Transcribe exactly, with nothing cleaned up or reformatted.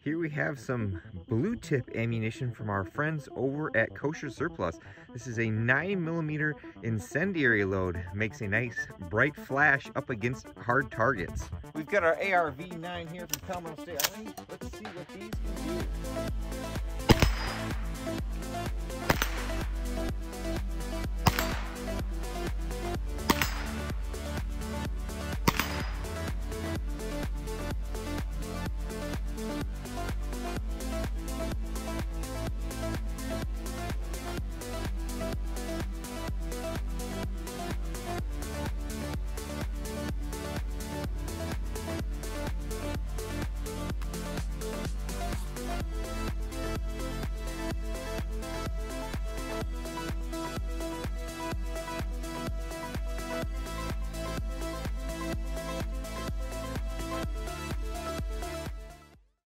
Here we have some blue tip ammunition from our friends over at Kosher Surplus. This is a nine millimeter incendiary load. Makes a nice bright flash up against hard targets. We've got our A R V nine here from Pelham State Army. Let's see what these